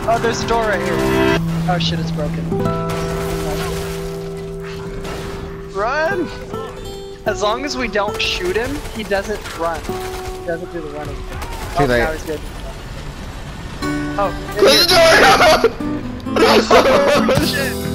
Oh, there's a door right here. Oh shit, it's broken. Run! As long as we don't shoot him, he doesn't run. He doesn't do the running. Too late. Now he's good. Oh, Close the door! oh shit!